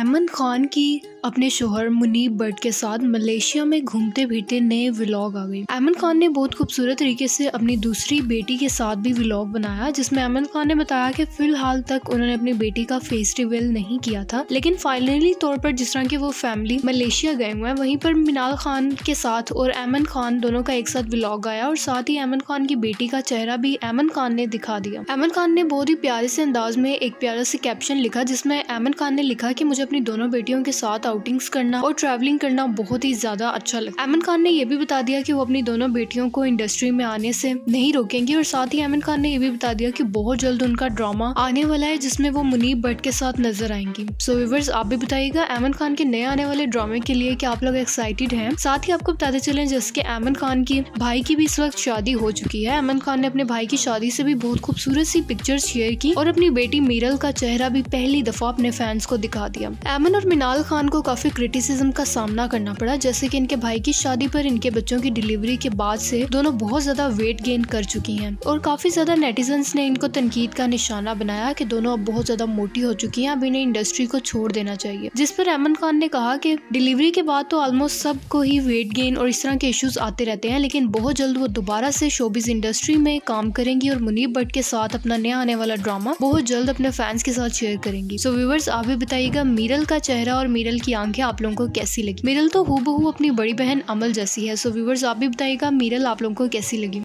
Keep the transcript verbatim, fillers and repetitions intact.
ऐमन खान की अपने शोहर मुनीब भट्ट के साथ मलेशिया में घूमते फिरते नए व्लॉग आ गए। ऐमन खान ने बहुत खूबसूरत तरीके से अपनी दूसरी बेटी के साथ भी व्लॉग बनाया, जिसमें ऐमन खान ने बताया कि फिलहाल तक उन्होंने अपनी बेटी का फेस रिवील नहीं किया था, लेकिन फाइनली तौर पर जिस तरह की वो फैमिली मलेशिया गए हुए हैं, वहीं पर मिनाल खान के साथ और ऐमन खान दोनों का एक साथ व्लॉग आया और साथ ही ऐमन खान की बेटी का चेहरा भी ऐमन खान ने दिखा दिया। ऐमन खान ने बहुत ही प्यारे से अंदाज में एक प्यारा से कैप्शन लिखा, जिसमें ऐमन खान ने लिखा कि मुझे अपनी दोनों बेटियों के साथ आउटिंग्स करना और ट्रैवलिंग करना बहुत ही ज्यादा अच्छा लगता है। ऐमन खान ने यह भी बता दिया कि वो अपनी दोनों बेटियों को इंडस्ट्री में आने से नहीं रोकेंगे और साथ ही ऐमन खान ने यह भी बता दिया कि बहुत जल्द उनका ड्रामा आने वाला है, जिसमें वो मुनीब भट्ट के साथ नजर आएंगी। सो व्यूअर्स, आप भी बताइएगा ऐमन खान के नए आने वाले ड्रामे के लिए कि आप लोग एक्साइटेड हैं। साथ ही आपको बताते चलें जैसे ऐमन खान की भाई की भी इस वक्त शादी हो चुकी है। ऐमन खान ने अपने भाई की शादी से भी बहुत खूबसूरत सी पिक्चर्स शेयर की और अपनी बेटी मीरल का चेहरा भी पहली दफा अपने फैंस को दिखा दिया। ऐमन और मिनाल खान को काफी क्रिटिसिज्म का सामना करना पड़ा, जैसे कि इनके भाई की शादी पर इनके बच्चों की डिलीवरी के बाद से दोनों बहुत ज्यादा वेट गेन कर चुकी हैं और काफी ज्यादा नेटिजन्स ने इनको तनकीद का निशाना बनाया कि दोनों अब बहुत ज्यादा मोटी हो चुकी हैं, अब इन्हें इंडस्ट्री को छोड़ देना चाहिए। जिस पर ऐमन खान ने कहा कि डिलीवरी के बाद तो ऑलमोस्ट सबको ही वेट गेन और इस तरह के इश्यूज आते रहते हैं, लेकिन बहुत जल्द वो दोबारा से शोबिज इंडस्ट्री में काम करेंगी और मुनीब भट्ट के साथ अपना नया आने वाला ड्रामा बहुत जल्द अपने फैंस के साथ शेयर करेंगी। सो व्यूअर्स, आप भी बताइएगा मीरल का चेहरा और मीरल की आंखें आप लोगों को कैसी लगी। मीरल तो हूबहू अपनी बड़ी बहन अमल जैसी है। सो व्यूअर्स, आप भी बताइएगा मीरल आप लोगों को कैसी लगी।